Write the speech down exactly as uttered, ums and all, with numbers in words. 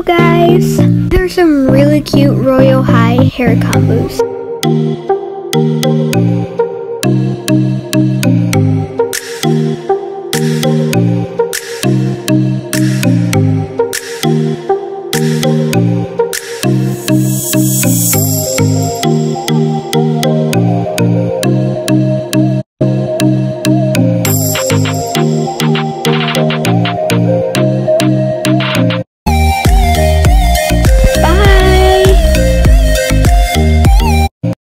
video, guys. There's some really cute Royale High hair combos.